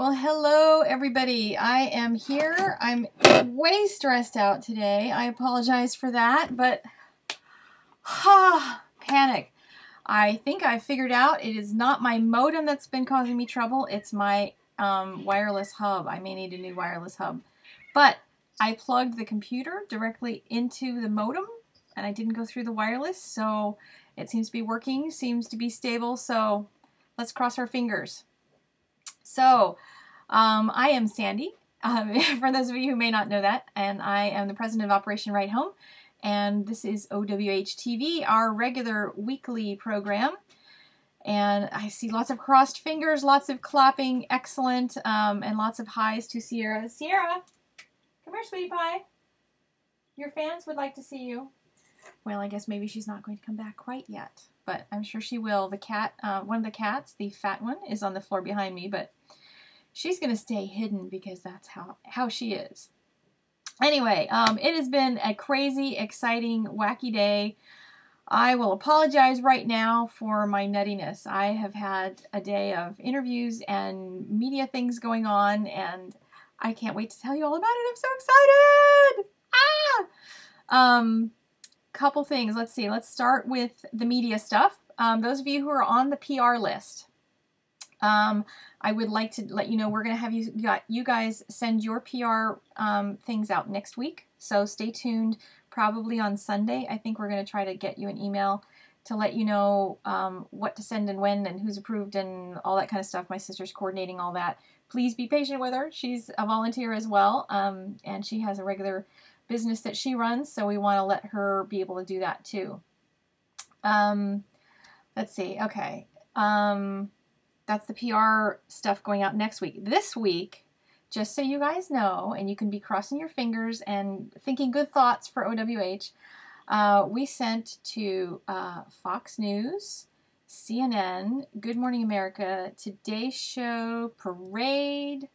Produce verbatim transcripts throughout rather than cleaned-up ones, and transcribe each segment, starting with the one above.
Well, hello everybody. I am here. I'm way stressed out today. I apologize for that, but ha, panic. I think I figured out it is not my modem that's been causing me trouble. It's my um, wireless hub. I may need a new wireless hub. But I plugged the computer directly into the modem and I didn't go through the wireless, so it seems to be working, seems to be stable, so let's cross our fingers. So, um, I am Sandy, um, for those of you who may not know that, and I am the president of Operation Right Home, and this is O W H T V, our regular weekly program. And I see lots of crossed fingers, lots of clapping, excellent, um, and lots of highs to Sierra. Sierra, come here, sweetie pie. Your fans would like to see you. Well, I guess maybe she's not going to come back quite yet, but I'm sure she will. The cat, uh, one of the cats, the fat one, is on the floor behind me, but she's going to stay hidden because that's how, how she is. Anyway, um, it has been a crazy, exciting, wacky day. I will apologize right now for my nuttiness. I have had a day of interviews and media things going on, and I can't wait to tell you all about it. I'm so excited! Ah! Um... Couple things. Let's see. Let's start with the media stuff. Um, those of you who are on the P R list, um, I would like to let you know we're going to have you, you guys send your P R um, things out next week. So stay tuned. Probably on Sunday, I think we're going to try to get you an email to let you know um, what to send and when and who's approved and all that kind of stuff. My sister's coordinating all that. Please be patient with her. She's a volunteer as well, um, and she has a regular business that she runs, so we want to let her be able to do that too. Um, let's see. Okay. Um, that's the P R stuff going out next week. This week, just so you guys know, and you can be crossing your fingers and thinking good thoughts for O W H, uh, we sent to uh, Fox News, C N N, Good Morning America, Today Show, Parade.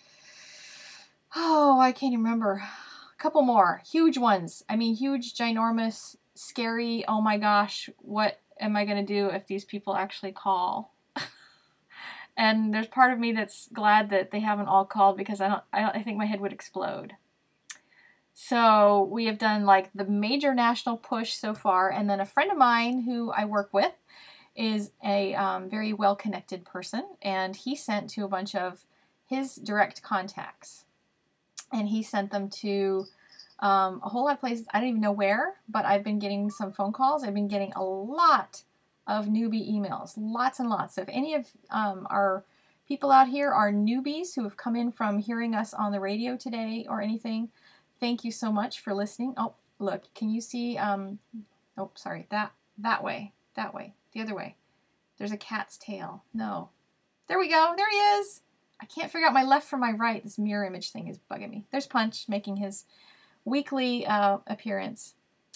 Oh, I can't even remember. Couple more huge ones. I mean, huge, ginormous, scary. Oh my gosh, what am I going to do if these people actually call? And there's part of me that's glad that they haven't all called because I don't, I don't, I think my head would explode. So we have done like the major national push so far, and then a friend of mine who I work with is a um, very well-connected person, and he sent to a bunch of his direct contacts. And he sent them to um, a whole lot of places. I don't even know where, but I've been getting some phone calls. I've been getting a lot of newbie emails, lots and lots. So if any of um, our people out here are newbies who have come in from hearing us on the radio today or anything, thank you so much for listening. Oh, look, can you see? Um, oh, sorry, that that way, that way, the other way. There's a cat's tail. No, there we go. There he is. I can't figure out my left from my right. This mirror image thing is bugging me. There's Punch making his weekly uh, appearance.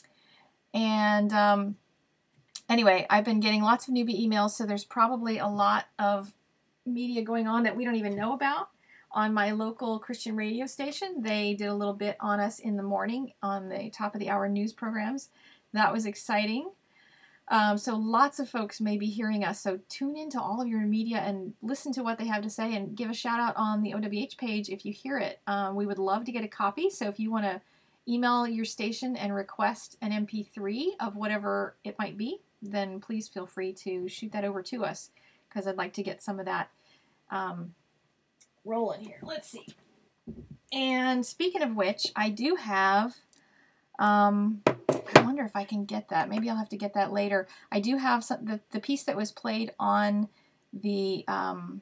And um, anyway, I've been getting lots of newbie emails, so there's probably a lot of media going on that we don't even know about. On my local Christian radio station, they did a little bit on us in the morning on the top of the hour news programs. That was exciting. Um, so lots of folks may be hearing us, so tune into all of your media and listen to what they have to say and give a shout out on the O W H page if you hear it. Um, we would love to get a copy, so if you want to email your station and request an M P three of whatever it might be, then please feel free to shoot that over to us, because I'd like to get some of that um, rolling here. Let's see. And speaking of which, I do have... Um, I wonder if I can get that. Maybe I'll have to get that later. I do have some, the, the piece that was played on the um,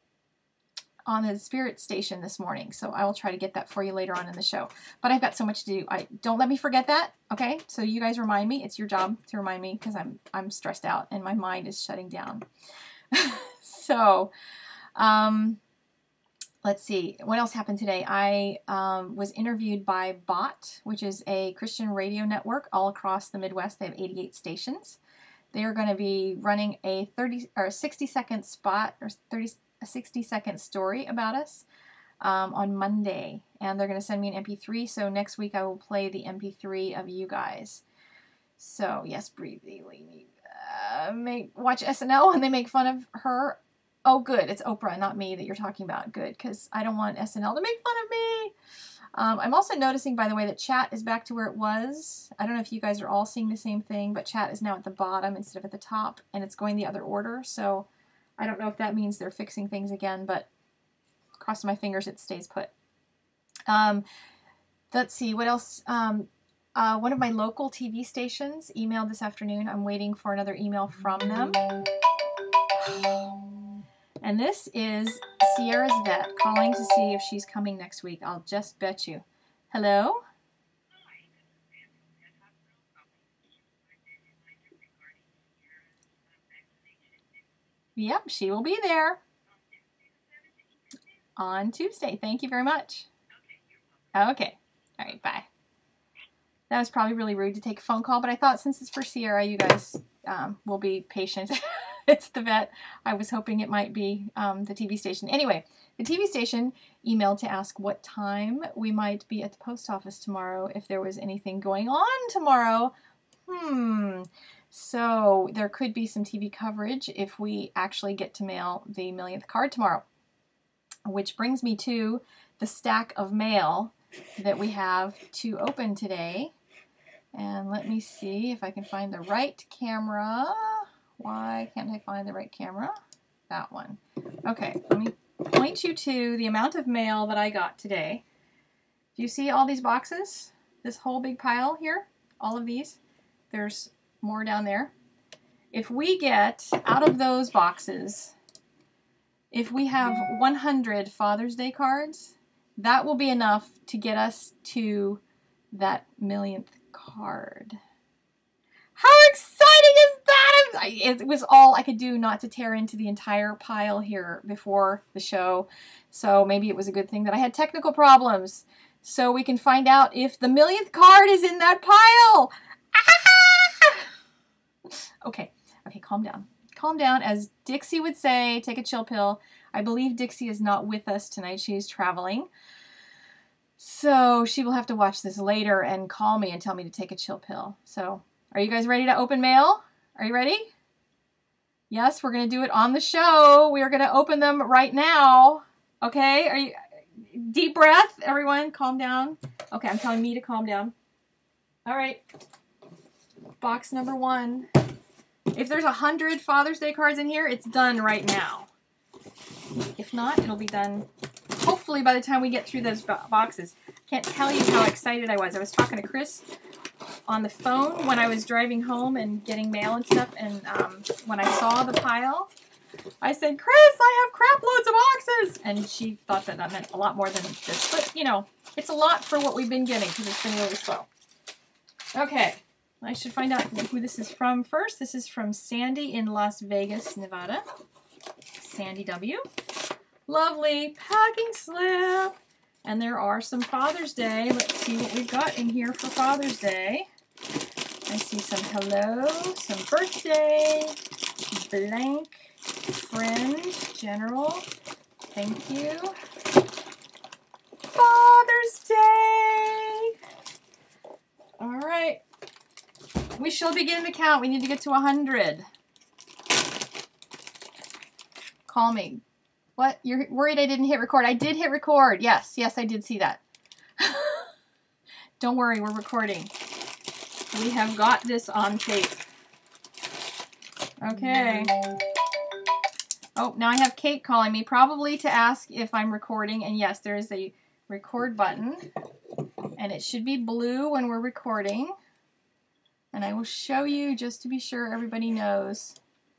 on the Spirit station this morning, so I will try to get that for you later on in the show. But I've got so much to do. I don't let me forget that, okay? So you guys remind me. It's your job to remind me, because I'm I'm stressed out and my mind is shutting down. So, um, let's see, what else happened today? I um, was interviewed by OWHt, which is a Christian radio network all across the Midwest. They have eighty-eight stations. They are going to be running a thirty or sixty second spot or thirty a sixty second story about us um, on Monday, and they're going to send me an M P three. So next week I will play the M P three of you guys. So yes, breathe, uh, make watch S N L when they make fun of her Oh, good. It's Oprah, not me that you're talking about. Good, because I don't want S N L to make fun of me. Um, I'm also noticing, by the way, that chat is back to where it was. I don't know if you guys are all seeing the same thing, but chat is now at the bottom instead of at the top, and it's going the other order. So I don't know if that means they're fixing things again, but cross my fingers it stays put. Um, let's see, what else? Um, uh, one of my local T V stations emailed this afternoon. I'm waiting for another email from them. And this is Sierra's vet calling to see if she's coming next week. I'll just bet you. Hello? Yep, she will be there on Tuesday. Thank you very much. Okay. All right, bye. That was probably really rude to take a phone call, but I thought since it's for Sierra, you guys um, will be patient. It's the vet. I was hoping it might be um, the T V station. Anyway, the T V station emailed to ask what time we might be at the post office tomorrow, if there was anything going on tomorrow. Hmm. So there could be some T V coverage if we actually get to mail the millionth card tomorrow. Which brings me to the stack of mail that we have to open today. And let me see if I can find the right camera. Why can't I find the right camera? That one. Okay, let me point you to the amount of mail that I got today. Do you see all these boxes? This whole big pile here? All of these? There's more down there. If we get, out of those boxes, if we have one hundred Father's Day cards, that will be enough to get us to that millionth card. How exciting is that? It was all I could do not to tear into the entire pile here before the show. So maybe it was a good thing that I had technical problems. So we can find out if the millionth card is in that pile. Ah! Okay, okay, calm down. Calm down. As Dixie would say, take a chill pill. I believe Dixie is not with us tonight. She is traveling. So she will have to watch this later and call me and tell me to take a chill pill. So are you guys ready to open mail? Are you ready? Yes, we're going to do it on the show. We are going to open them right now. Okay? Are you deep breath, everyone? Calm down. Okay, I'm telling me to calm down. All right. Box number one. If there's a hundred Father's Day cards in here, it's done right now. If not, it'll be done hopefully by the time we get through those bo boxes. Can't tell you how excited I was. I was talking to Chris on the phone when I was driving home and getting mail and stuff, and um, when I saw the pile, I said, Chris, I have crap loads of boxes! And she thought that that meant a lot more than this. But, you know, it's a lot for what we've been getting because it's been really slow. Okay, I should find out who this is from first. This is from Sandy in Las Vegas, Nevada. Sandy W. Lovely packing slip. And there are some Father's Day. Let's see what we've got in here for Father's Day. I see some hello, some birthday, blank, friend, general. Thank you. Father's Day. All right. We shall begin the count. We need to get to one hundred. Call me. What? You're worried I didn't hit record? I did hit record. Yes, yes, I did see that. Don't worry, we're recording. We have got this on tape. Okay. Oh, now I have Kate calling me, probably to ask if I'm recording. And yes, there is a record button. And it should be blue when we're recording. And I will show you just to be sure everybody knows.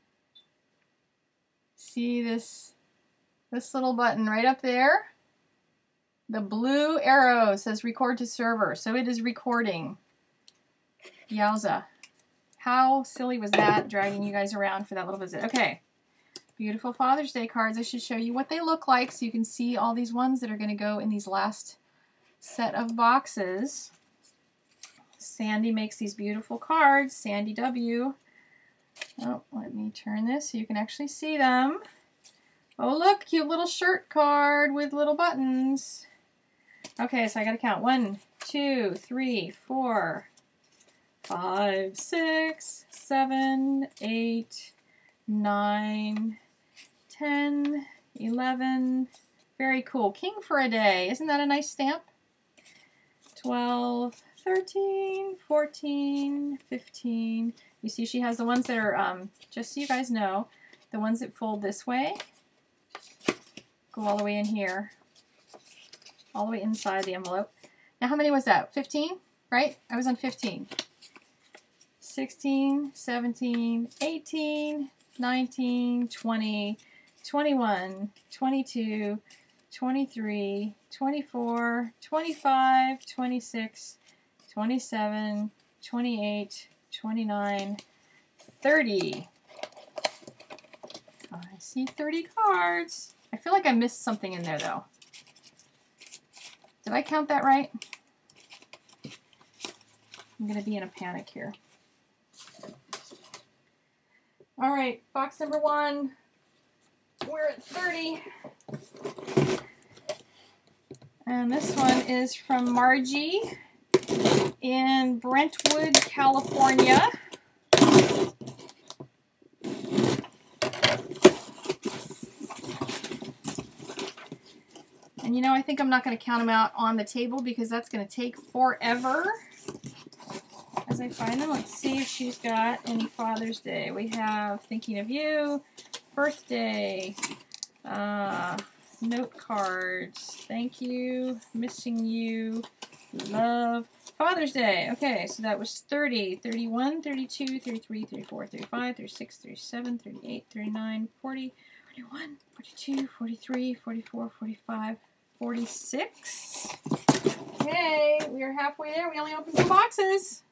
See this? This little button right up there, the blue arrow says record to server, so it is recording. Yowza. How silly was that, dragging you guys around for that little visit. Okay, beautiful Father's Day cards. I should show you what they look like so you can see all these ones that are going to go in these last set of boxes. Sandy makes these beautiful cards, Sandy W. Oh, let me turn this so you can actually see them. Oh, look, cute little shirt card with little buttons. Okay, so I gotta count. One, two, three, four, five, six, seven, eight, nine, ten, eleven. Very cool. King for a day. Isn't that a nice stamp? twelve, thirteen, fourteen, fifteen. You see she has the ones that are, um, just so you guys know, the ones that fold this way go all the way in here. All the way inside the envelope. Now how many was that? fifteen, right? I was on fifteen. sixteen, seventeen, eighteen, nineteen, twenty, twenty-one, twenty-two, twenty-three, twenty-four, twenty-five, twenty-six, twenty-seven, twenty-eight, twenty-nine, thirty. I see thirty cards. I feel like I missed something in there though. Did I count that right? I'm going to be in a panic here. All right, box number one. We're at thirty. And this one is from Margie in Brentwood, California. And you know, I think I'm not going to count them out on the table because that's going to take forever. As I find them, let's see if she's got any Father's Day. We have Thinking of You, Birthday, uh, note cards, thank you, missing you, love, Father's Day. Okay, so that was thirty, thirty-one, thirty-two, thirty-three, thirty-four, thirty-five, thirty-six, thirty-seven, thirty-eight, thirty-nine, forty, forty-one, forty-two, forty-three, forty-four, forty-five, forty-six. Okay, we are halfway there. We only opened two boxes.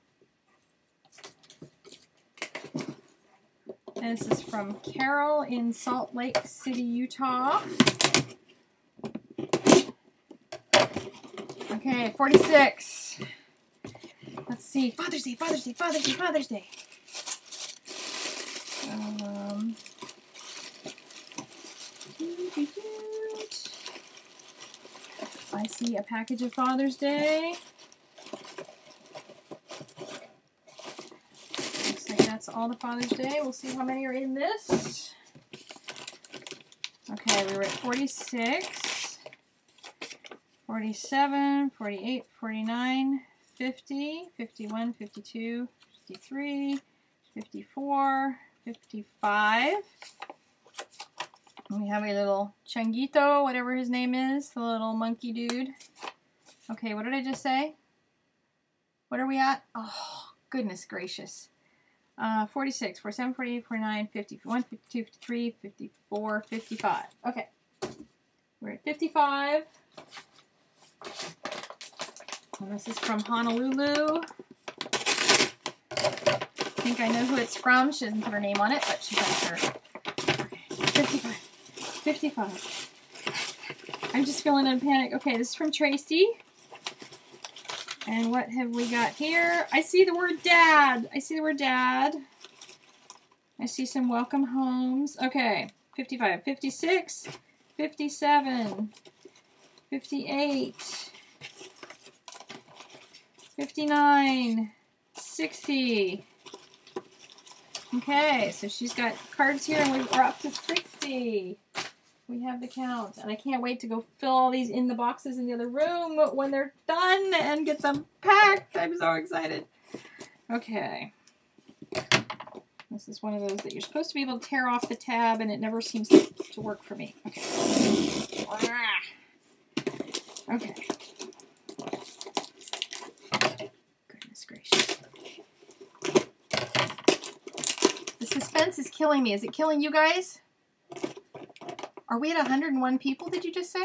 And this is from Carol in Salt Lake City, Utah. Okay, forty-six. Let's see. Father's Day, Father's Day, Father's Day, Father's Day. Um, I see a package of Father's Day. Looks like that's all the Father's Day. We'll see how many are in this. Okay, we were at forty-six, forty-seven, forty-eight, forty-nine, fifty, fifty-one, fifty-two, fifty-three, fifty-four, fifty-five. And we have a little Changuito, whatever his name is, the little monkey dude. Okay, what did I just say? What are we at? Oh, goodness gracious. Uh, forty-six, forty-seven, forty-eight, forty-nine, fifty, fifty-one, fifty-two, fifty-three, fifty-four, fifty-five. Okay, we're at fifty-five. And this is from Honolulu. I think I know who it's from. She doesn't put her name on it, but she has her. Okay, fifty-five. fifty-five. I'm just feeling in a panic. Okay, this is from Tracy. And what have we got here? I see the word dad. I see the word dad. I see some welcome homes. Okay, fifty-five, fifty-six, fifty-seven, fifty-eight, fifty-nine, sixty. Okay, so she's got cards here and we're up to sixty. We have the count. And I can't wait to go fill all these in the boxes in the other room when they're done and get them packed. I'm so excited. Okay. This is one of those that you're supposed to be able to tear off the tab and it never seems to work for me. Okay. Okay. Goodness gracious. The suspense is killing me. Is it killing you guys? Are we at one hundred and one people, did you just say?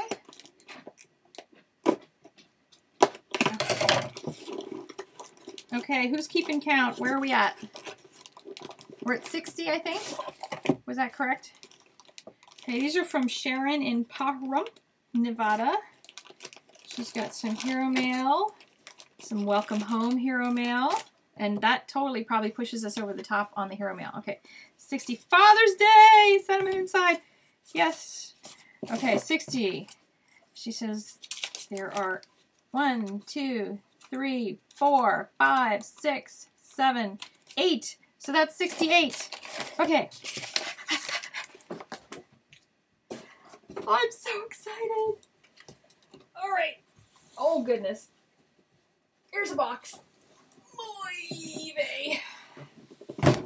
Okay. Okay, who's keeping count? Where are we at? We're at sixty, I think. Was that correct? Okay, these are from Sharon in Pahrump, Nevada. She's got some hero mail, some welcome home hero mail, and that totally probably pushes us over the top on the hero mail. Okay, sixty. Father's Day! Sentiment inside. Yes. Okay, sixty. She says there are one, two, three, four, five, six, seven, eight. So that's sixty-eight. Okay. I'm so excited. All right. Oh, goodness. Here's a box. Oy vey.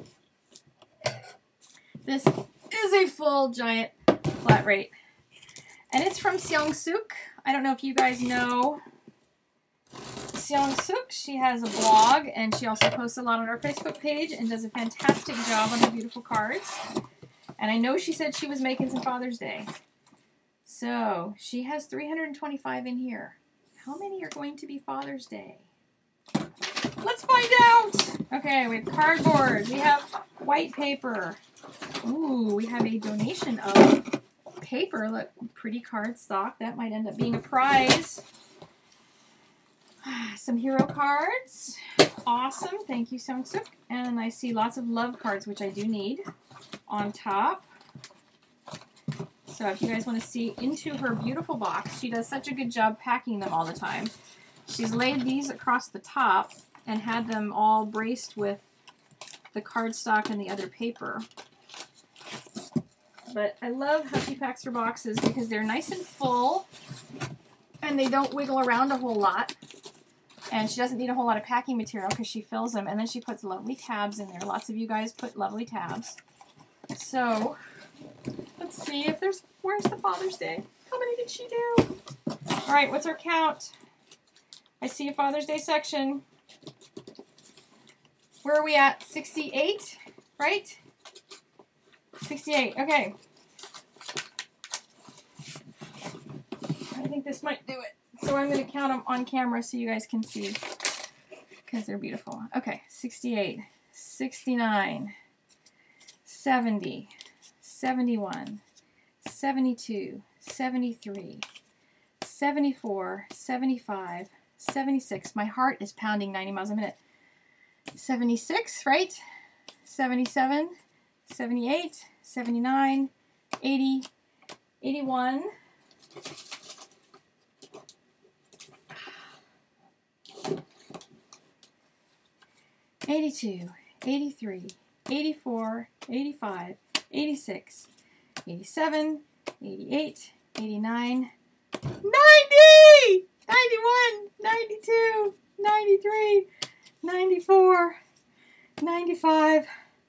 This is a full giant flat rate. And it's from Seong-suk. I don't know if you guys know Seong-suk. She has a blog, and she also posts a lot on her Facebook page and does a fantastic job on her beautiful cards. And I know she said she was making some Father's Day. So, she has three hundred twenty-five in here. How many are going to be Father's Day? Let's find out! Okay, we have cardboard. We have white paper. Ooh, we have a donation of paper. Look, pretty cardstock. That might end up being a prize. Some hero cards. Awesome. Thank you, Seong-suk. And I see lots of love cards, which I do need, on top. So if you guys want to see into her beautiful box, she does such a good job packing them all the time. She's laid these across the top and had them all braced with the cardstock and the other paper. But I love how she packs her boxes because they're nice and full and they don't wiggle around a whole lot. And she doesn't need a whole lot of packing material because she fills them. And then she puts lovely tabs in there. Lots of you guys put lovely tabs. So, let's see if there's... Where's the Father's Day? How many did she do? All right, what's our count? I see a Father's Day section. Where are we at? sixty-eight, right? sixty-eight, okay. I think this might do it. So I'm going to count them on camera so you guys can see. Because they're beautiful. Okay, sixty-eight, sixty-nine, seventy, seventy-one, seventy-two, seventy-three, seventy-four, seventy-five, seventy-six. My heart is pounding ninety miles a minute. seventy-six, right? seventy-seven, seventy-eight, seventy-nine, eighty, eighty-one, eighty-two, eighty-three, eighty-four, eighty-five, eighty-six, eighty-seven, eighty-eight, eighty-nine, ninety, ninety-one, ninety-two, ninety-three, ninety-four, ninety-five,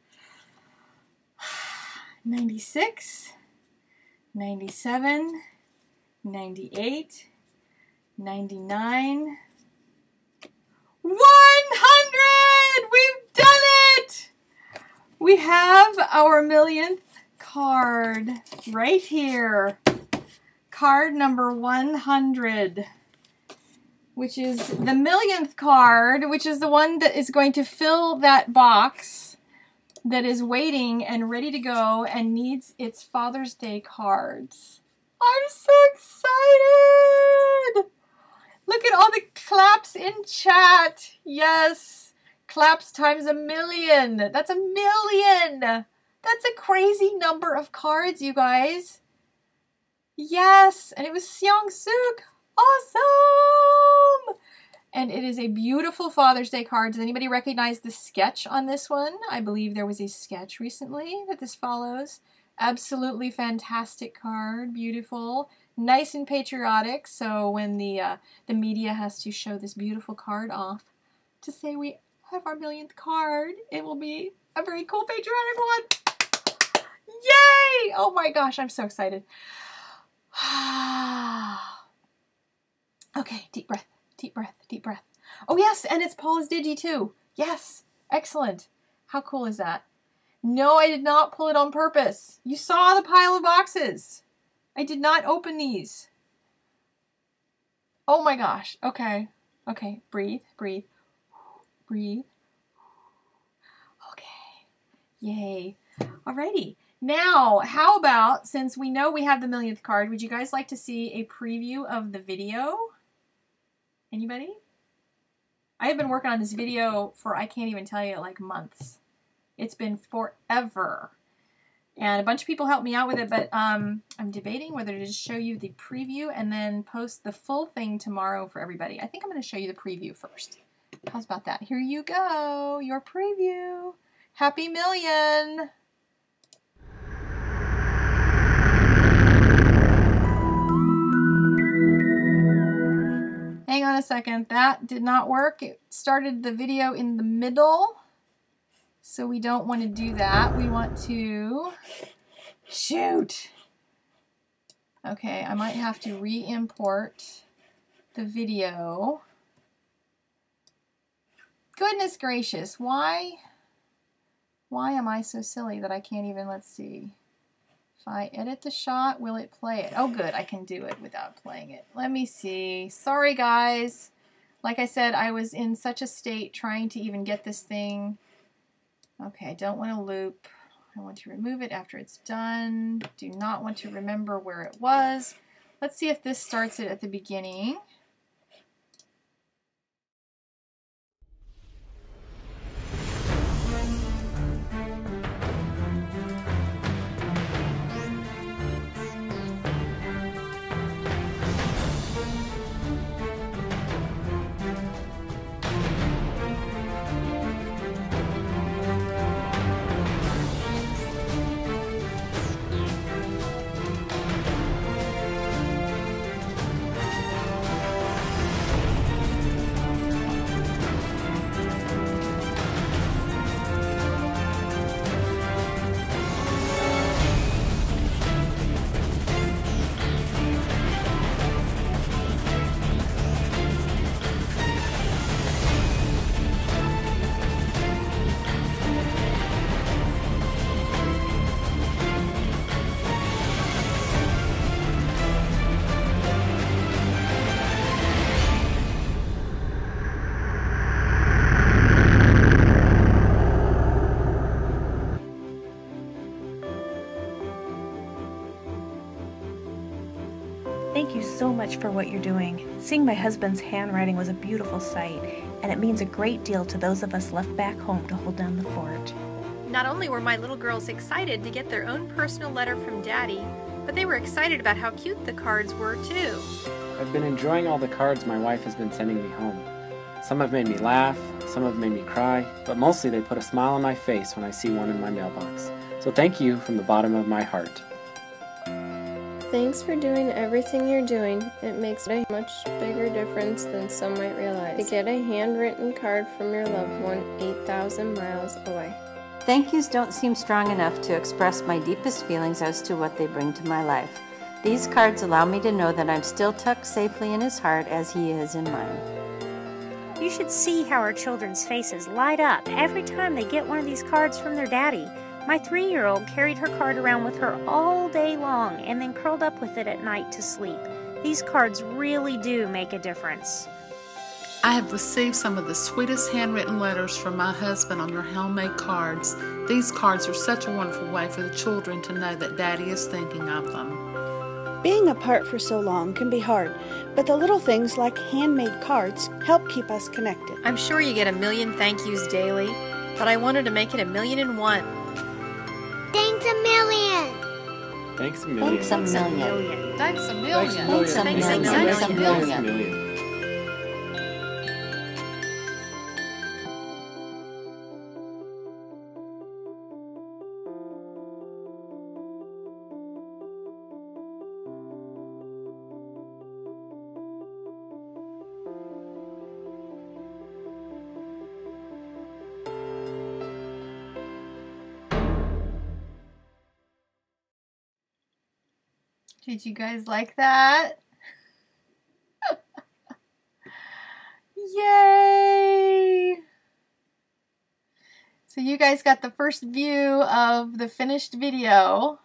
ninety-six, ninety-seven, ninety-eight, ninety-nine, one hundred! We've done it! We have our millionth card right here. Card number one hundred, which is the millionth card, which is the one that is going to fill that box that is waiting and ready to go and needs its Father's Day cards. I'm so excited! Look at all the claps in chat. Yes, claps times a million. That's a million. That's a crazy number of cards, you guys. Yes, and it was Seong-suk. Awesome! And it is a beautiful Father's Day card. Does anybody recognize the sketch on this one? I believe there was a sketch recently that this follows. Absolutely fantastic card. Beautiful. Nice and patriotic. So when the, uh, the media has to show this beautiful card off to say we have our millionth card, it will be a very cool patriotic one. Yay! Oh my gosh, I'm so excited. Okay, deep breath, deep breath, deep breath. Oh yes, and it's Paula's Digi too. Yes, excellent. How cool is that? No, I did not pull it on purpose. You saw the pile of boxes. I did not open these. Oh my gosh. Okay. Okay, breathe, breathe, breathe. Okay. Yay. Alrighty. Now, how about, since we know we have the millionth card, would you guys like to see a preview of the video? Anybody? I have been working on this video for, I can't even tell you, like months. It's been forever. And a bunch of people helped me out with it, but um, I'm debating whether to just show you the preview and then post the full thing tomorrow for everybody. I think I'm going to show you the preview first. How's about that? Here you go, your preview. Happy Million! Hang on a second. That did not work. It started the video in the middle. So we don't want to do that. We want to... Shoot! Okay, I might have to re-import the video. Goodness gracious, why? Why am I so silly that I can't even, let's see. If I edit the shot, will it play it? Oh good, I can do it without playing it. Let me see. Sorry guys. Like I said, I was in such a state trying to even get this thing. Okay, I don't want to loop. I want to remove it after it's done. Do not want to remember where it was. Let's see if this starts it at the beginning. Thank you so much for what you're doing. Seeing my husband's handwriting was a beautiful sight, and it means a great deal to those of us left back home to hold down the fort. Not only were my little girls excited to get their own personal letter from Daddy, but they were excited about how cute the cards were too. I've been enjoying all the cards my wife has been sending me home. Some have made me laugh, some have made me cry, but mostly they put a smile on my face when I see one in my mailbox. So thank you from the bottom of my heart. Thanks for doing everything you're doing. It makes a much bigger difference than some might realize. To get a handwritten card from your loved one eight thousand miles away. Thank yous don't seem strong enough to express my deepest feelings as to what they bring to my life. These cards allow me to know that I'm still tucked safely in his heart as he is in mine. You should see how our children's faces light up every time they get one of these cards from their daddy. My three-year-old carried her card around with her all day long and then curled up with it at night to sleep. These cards really do make a difference. I have received some of the sweetest handwritten letters from my husband on your homemade cards. These cards are such a wonderful way for the children to know that Daddy is thinking of them. Being apart for so long can be hard, but the little things like handmade cards help keep us connected. I'm sure you get a million thank yous daily, but I wanted to make it a million and one. Thanks a million! Thanks a million. Thanks a million. Thanks a million. Thanks a million. Thanks a Thanks a million. Thanks a million. million. Did you guys like that? Yay! So you guys got the first view of the finished video.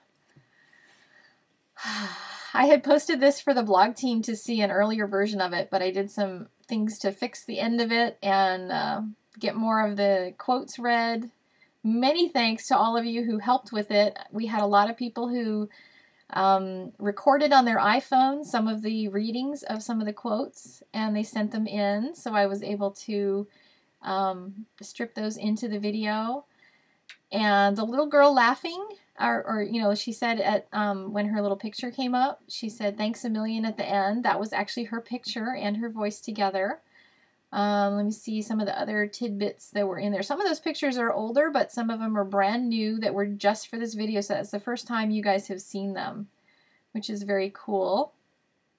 I had posted this for the blog team to see an earlier version of it, but I did some things to fix the end of it and uh, get more of the quotes read. Many thanks to all of you who helped with it. We had a lot of people who um, recorded on their iPhone some of the readings of some of the quotes, and they sent them in, so I was able to um, strip those into the video. And the little girl laughing, or, or you know, she said at um, when her little picture came up, she said thanks a million at the end. That was actually her picture and her voice together. Um, let me see some of the other tidbits that were in there. Some of those pictures are older, but some of them are brand new that were just for this video, so that's the first time you guys have seen them, which is very cool.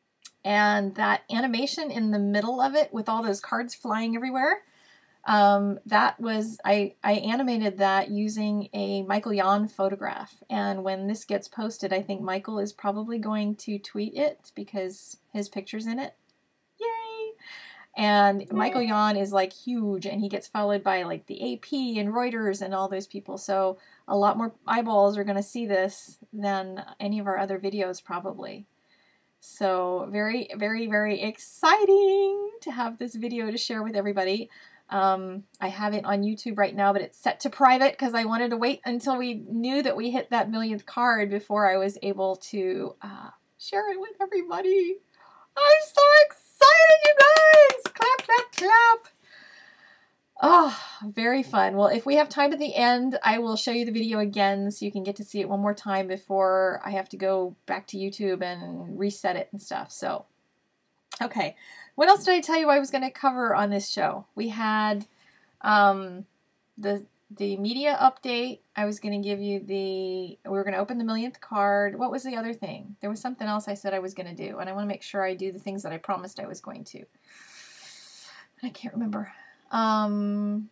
And that animation in the middle of it with all those cards flying everywhere, um, that was, I, I animated that using a MILLIONTH photograph. And when this gets posted, I think Michael is probably going to tweet it because his picture's in it. Yay! And MILLIONTH is like huge, and he gets followed by like the A P and Reuters and all those people. So a lot more eyeballs are going to see this than any of our other videos probably. So very, very, very exciting to have this video to share with everybody. Um, I have it on YouTube right now, but it's set to private because I wanted to wait until we knew that we hit that millionth card before I was able to uh, share it with everybody. I'm so excited, you guys! Clap, clap, clap! Oh, very fun. Well, if we have time at the end, I will show you the video again so you can get to see it one more time before I have to go back to YouTube and reset it and stuff. So, okay. What else did I tell you I was going to cover on this show? We had um, the the media update. I was going to give you the, we were going to open the millionth card. What was the other thing? There was something else I said I was going to do, and I want to make sure I do the things that I promised I was going to. I can't remember. Um,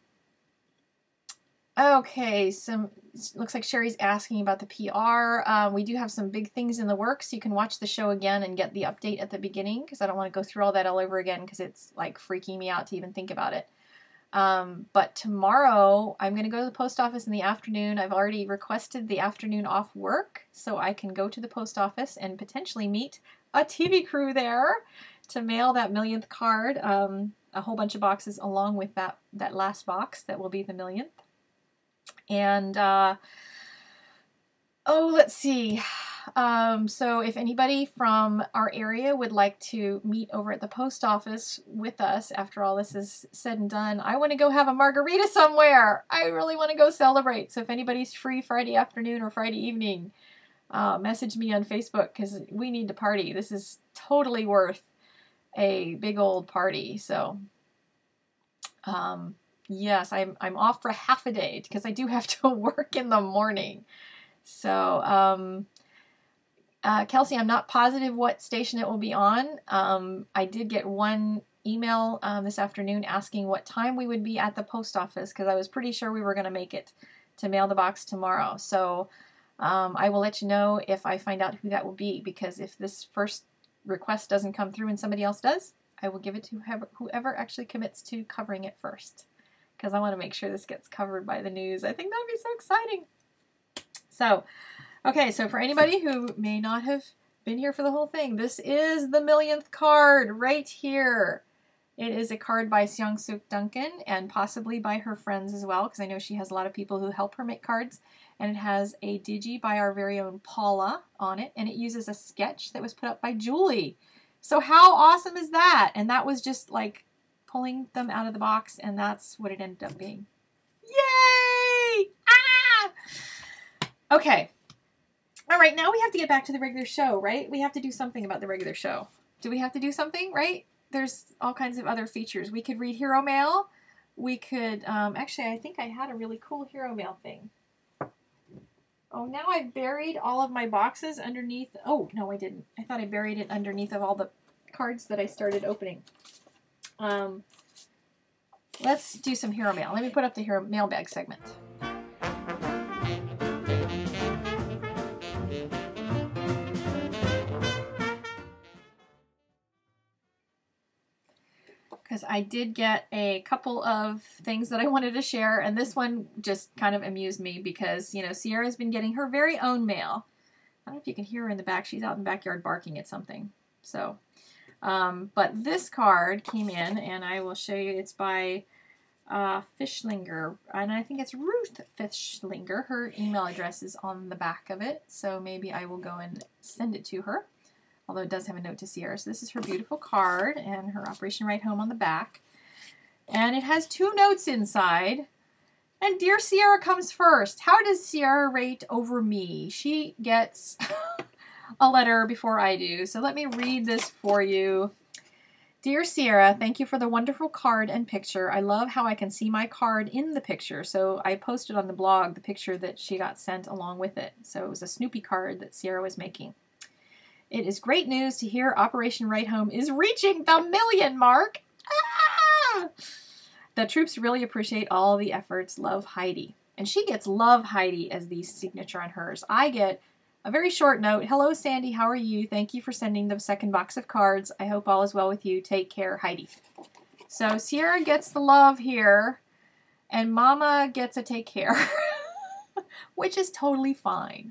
okay, some, looks like Sherry's asking about the P R. Um, we do have some big things in the works. You can watch the show again and get the update at the beginning because I don't want to go through all that all over again because it's like freaking me out to even think about it. Um, but tomorrow I'm going to go to the post office in the afternoon. I've already requested the afternoon off work so I can go to the post office and potentially meet a T V crew there to mail that millionth card. Um, a whole bunch of boxes along with that, that last box that will be the millionth. And, uh, oh, let's see. Um, so if anybody from our area would like to meet over at the post office with us after all this is said and done, I want to go have a margarita somewhere. I really want to go celebrate. So if anybody's free Friday afternoon or Friday evening, uh, message me on Facebook because we need to party. This is totally worth a big old party. So, um, yes, I'm, I'm off for half a day because I do have to work in the morning. So, um, uh, Kelsey, I'm not positive what station it will be on. Um, I did get one email um, this afternoon asking what time we would be at the post office because I was pretty sure we were going to make it to mail the box tomorrow. So, um, I will let you know if I find out who that will be because if this first request doesn't come through and somebody else does, I will give it to whoever, whoever actually commits to covering it first because I want to make sure this gets covered by the news. I think that would be so exciting. So, okay, so for anybody who may not have been here for the whole thing, this is the millionth card right here. It is a card by Seong-Suk Duncan and possibly by her friends as well because I know she has a lot of people who help her make cards. And it has a digi by our very own Paula on it, and it uses a sketch that was put up by Julie. So how awesome is that? And that was just like pulling them out of the box, and that's what it ended up being. Yay! Ah! Okay. All right, now we have to get back to the regular show, right? We have to do something about the regular show. Do we have to do something, right? There's all kinds of other features. We could read Hero Mail. We could, um, actually, I think I had a really cool Hero Mail thing. Oh, now I've buried all of my boxes underneath. Oh, no, I didn't. I thought I buried it underneath of all the cards that I started opening. Um, let's do some Hero Mail. Let me put up the Hero Mailbag segment. Because I did get a couple of things that I wanted to share, and this one just kind of amused me because, you know, Sierra's been getting her very own mail. I don't know if you can hear her in the back. She's out in the backyard barking at something. So, um, but this card came in, and I will show you. It's by uh, Fishlinger, and I think it's Ruth Fishlinger. Her email address is on the back of it, so maybe I will go and send it to her. Although it does have a note to Sierra. So this is her beautiful card and her Operation Right Home on the back. And it has two notes inside. And Dear Sierra comes first. How does Sierra rate over me? She gets a letter before I do. So let me read this for you. Dear Sierra, thank you for the wonderful card and picture. I love how I can see my card in the picture. So I posted on the blog the picture that she got sent along with it. So it was a Snoopy card that Sierra was making. It is great news to hear Operation Right Home is reaching the million mark. Ah! The troops really appreciate all the efforts. Love, Heidi. And she gets Love, Heidi as the signature on hers. I get a very short note. Hello, Sandy. How are you? Thank you for sending the second box of cards. I hope all is well with you. Take care, Heidi. So Sierra gets the love here, and Mama gets a take care, which is totally fine.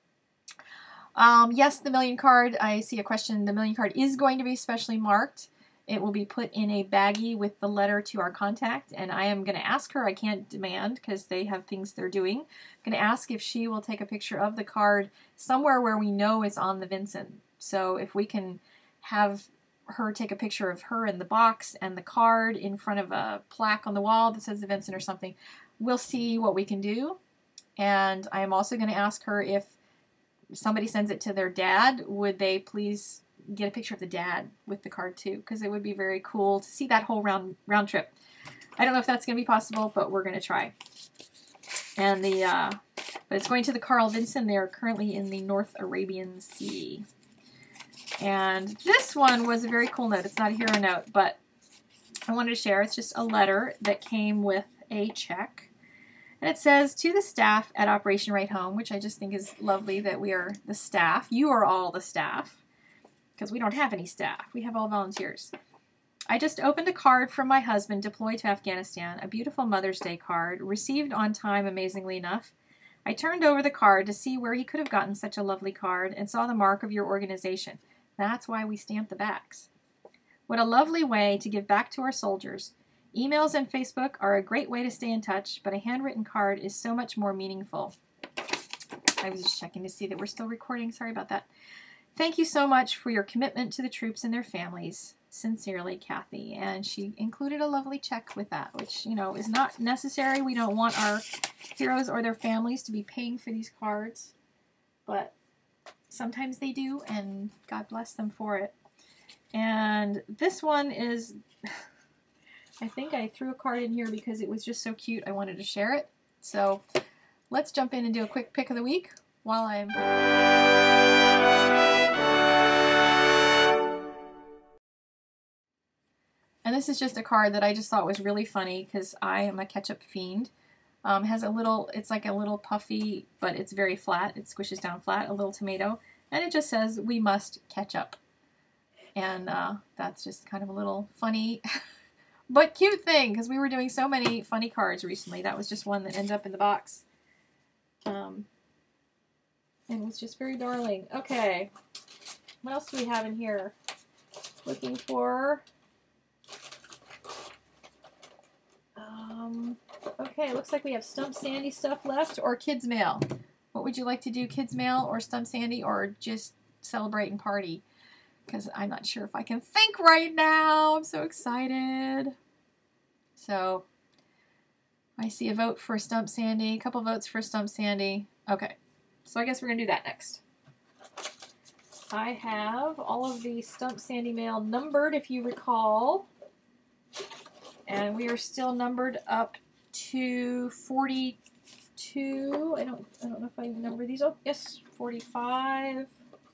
Um, yes, the million card, I see a question. The million card is going to be specially marked. It will be put in a baggie with the letter to our contact, and I am going to ask her. I can't demand because they have things they're doing. I'm going to ask if she will take a picture of the card somewhere where we know it's on the Vincent. So if we can have her take a picture of her in the box and the card in front of a plaque on the wall that says the Vincent or something, we'll see what we can do. And I am also going to ask her if somebody sends it to their dad, would they please get a picture of the dad with the card too, because it would be very cool to see that whole round round trip. I don't know if that's going to be possible, but we're going to try. And the uh, but it's going to the Carl Vinson. They are currently in the North Arabian Sea. And this one was a very cool note. It's not a hero note, but I wanted to share. It's just a letter that came with a check. And it says, to the staff at Operation Right Home, which I just think is lovely that we are the staff. You are all the staff, because we don't have any staff. We have all volunteers. I just opened a card from my husband deployed to Afghanistan, a beautiful Mother's Day card, received on time, amazingly enough. I turned over the card to see where he could have gotten such a lovely card and saw the mark of your organization. That's why we stamp the backs. What a lovely way to give back to our soldiers. Emails and Facebook are a great way to stay in touch, but a handwritten card is so much more meaningful. I was just checking to see that we're still recording. Sorry about that. Thank you so much for your commitment to the troops and their families. Sincerely, Kathy. And she included a lovely check with that, which, you know, is not necessary. We don't want our heroes or their families to be paying for these cards, but sometimes they do, and God bless them for it. And this one is, I think I threw a card in here because it was just so cute. I wanted to share it. So let's jump in and do a quick pick of the week while I'm... And this is just a card that I just thought was really funny because I am a ketchup fiend. Um, has a little, it's like a little puffy, but it's very flat. It squishes down flat, a little tomato. And it just says, we must ketchup. And uh, that's just kind of a little funny, but cute thing, because we were doing so many funny cards recently. That was just one that ended up in the box. Um, and it was just very darling. Okay, what else do we have in here? Looking for... Um, okay, looks like we have Stump Sandy stuff left, or Kids Mail. What would you like to do, Kids Mail or Stump Sandy, or just celebrate and party? Because I'm not sure if I can think right now. I'm so excited. So, I see a vote for Stump Sandy, a couple votes for Stump Sandy. Okay, so I guess we're going to do that next. I have all of the Stump Sandy mail numbered, if you recall. And we are still numbered up to forty-two. I don't I don't know if I number these. Oh, yes, forty-five,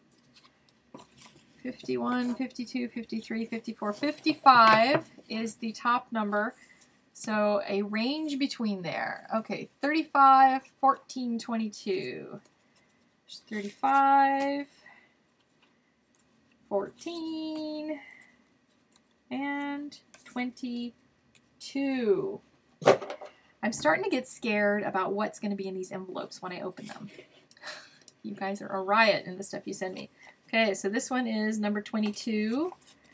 fifty-one, fifty-two, fifty-three, fifty-four, fifty-five is the top number. So a range between there. Okay, thirty-five, fourteen, twenty-two. thirty-five, fourteen, and twenty-two. I'm starting to get scared about what's going to be in these envelopes when I open them. You guys are a riot in the stuff you send me. Okay, so this one is number twenty-two.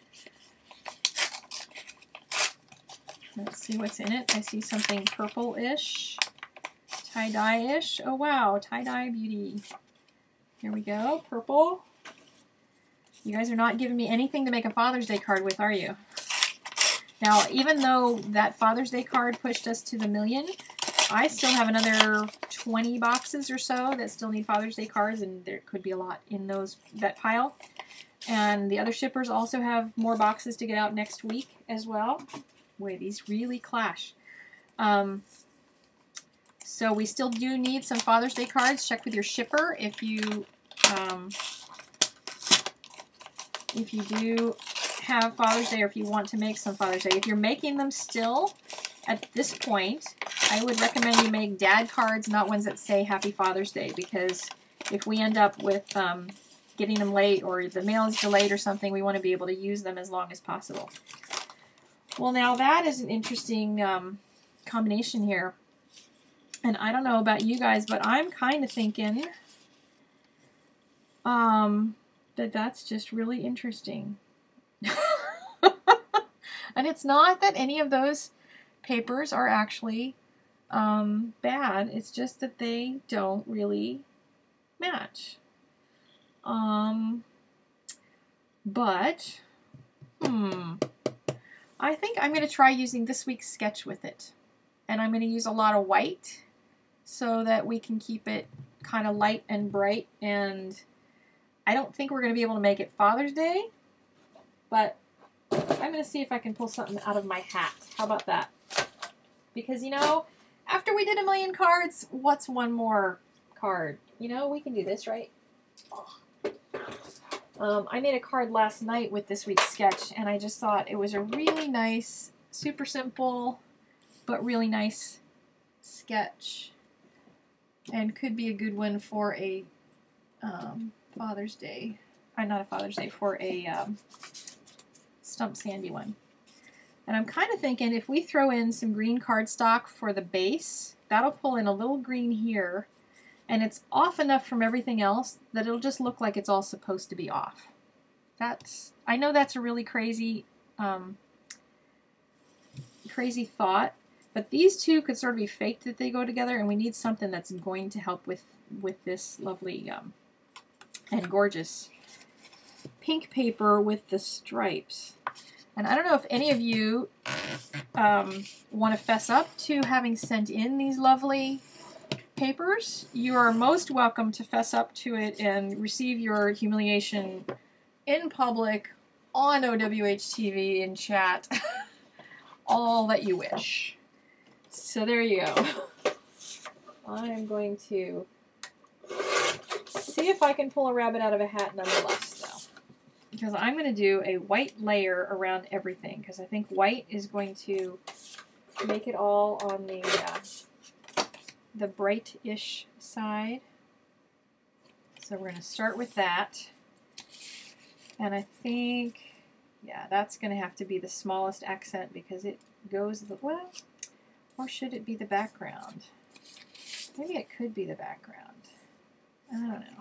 Let's see what's in it. I see something purple-ish, tie-dye-ish. Oh wow, tie-dye beauty. Here we go, purple. You guys are not giving me anything to make a Father's Day card with, are you? Now, even though that Father's Day card pushed us to the million, I still have another twenty boxes or so that still need Father's Day cards, and there could be a lot in those that pile. And the other shippers also have more boxes to get out next week as well. Boy, these really clash. Um, so we still do need some Father's Day cards. Check with your shipper if you um, if you do have Father's Day or if you want to make some Father's Day. If you're making them still at this point, I would recommend you make dad cards, not ones that say Happy Father's Day, because if we end up with um, getting them late or the mail is delayed or something, we want to be able to use them as long as possible. Well, now that is an interesting um, combination here. And I don't know about you guys, but I'm kind of thinking um, that that's just really interesting. And it's not that any of those papers are actually um, bad. It's just that they don't really match. Um, but, hmm, I think I'm going to try using this week's sketch with it. And I'm going to use a lot of white so that we can keep it kind of light and bright. And I don't think we're going to be able to make it Father's Day, but I'm going to see if I can pull something out of my hat. How about that? Because, you know, after we did a million cards, what's one more card? You know, we can do this, right? Oh. Um, I made a card last night with this week's sketch, and I just thought it was a really nice, super simple, but really nice sketch. And could be a good one for a um, Father's Day. Uh, not a Father's Day, for a um, Stump Sandy one. And I'm kind of thinking if we throw in some green cardstock for the base, that'll pull in a little green here, and it's off enough from everything else that it'll just look like it's all supposed to be off. That's, I know that's a really crazy, um, crazy thought, but these two could sort of be faked that they go together, and we need something that's going to help with, with this lovely um, and gorgeous pink paper with the stripes. And I don't know if any of you um, want to fess up to having sent in these lovely papers. You are most welcome to fess up to it and receive your humiliation in public on O W H T V in chat. All that you wish. So there you go. I'm going to see if I can pull a rabbit out of a hat nonetheless, though. Because I'm going to do a white layer around everything, because I think white is going to make it all on the uh, the bright-ish side. So we're going to start with that. And I think, yeah, that's going to have to be the smallest accent because it goes the, well, or should it be the background? Maybe it could be the background. I don't know.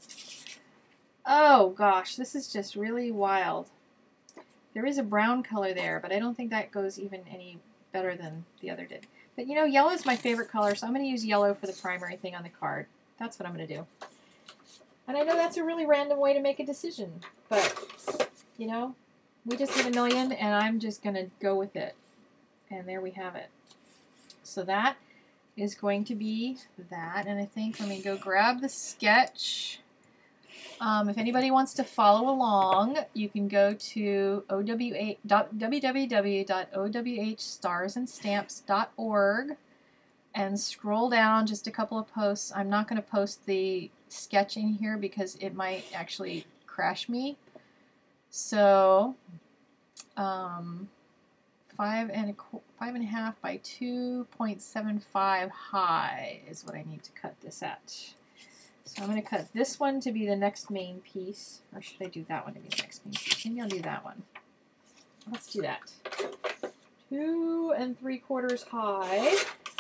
Oh gosh, this is just really wild. There is a brown color there, but I don't think that goes even any better than the other did. But you know, yellow is my favorite color, so I'm going to use yellow for the primary thing on the card. That's what I'm going to do. And I know that's a really random way to make a decision, but, you know, we just hit a million, and I'm just going to go with it. And there we have it. So that is going to be that, and I think, let me go grab the sketch. Um, if anybody wants to follow along, you can go to w w w dot o w h stars and stamps dot org and scroll down just a couple of posts. I'm not going to post the sketch in here because it might actually crash me. So, um, five and a five and a half by two point seven five high is what I need to cut this at. So I'm going to cut this one to be the next main piece, or should I do that one to be the next main piece? Maybe I'll do that one. Let's do that. Two and three quarters high.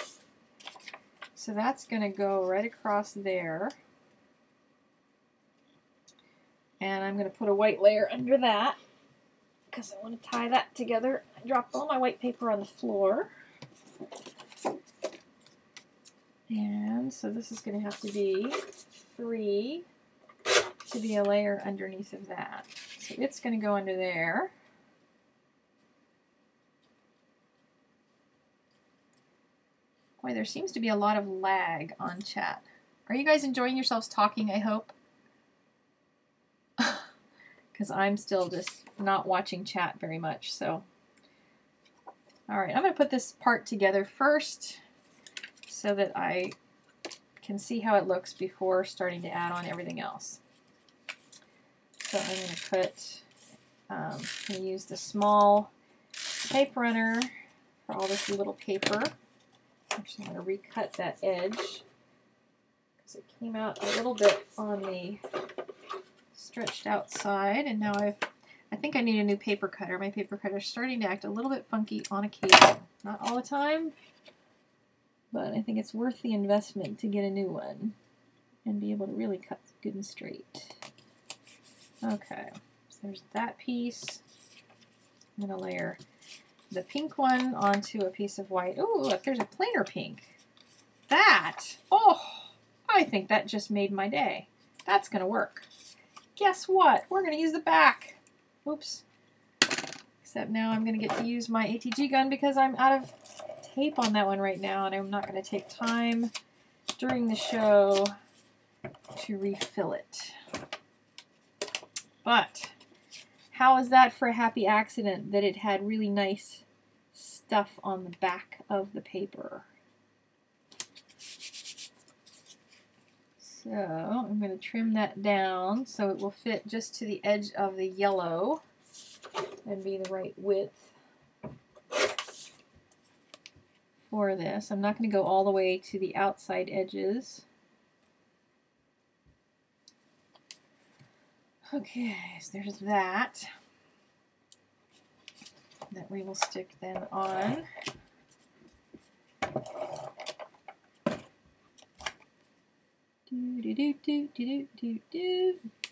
So that's going to go right across there. And I'm going to put a white layer under that because I want to tie that together. I dropped all my white paper on the floor. And so this is going to have to be three to be a layer underneath of that. So it's going to go under there. Boy, there seems to be a lot of lag on chat. Are you guys enjoying yourselves talking, I hope? Because I'm still just not watching chat very much, so. Alright, I'm going to put this part together first so that I can see how it looks before starting to add on everything else. So I'm going to put Um, I'm going to use the small tape runner for all this little paper. Actually, I'm going to recut that edge because it came out a little bit on the stretched out side, and now I've, I think I need a new paper cutter. My paper cutter is starting to act a little bit funky on occasion. Not all the time, but I think it's worth the investment to get a new one and be able to really cut good and straight. Okay, so there's that piece. I'm going to layer the pink one onto a piece of white. Oh, look, there's a plainer pink. That, oh, I think that just made my day. That's going to work. Guess what? We're going to use the back. Oops. Except now I'm going to get to use my A T G gun because I'm out of tape on that one right now, and I'm not going to take time during the show to refill it. But how is that for a happy accident that it had really nice stuff on the back of the paper? So I'm going to trim that down so it will fit just to the edge of the yellow and be the right width for this. I'm not going to go all the way to the outside edges. Okay, so there's that. That we will stick then on. Do, do, do, do, do, do, do.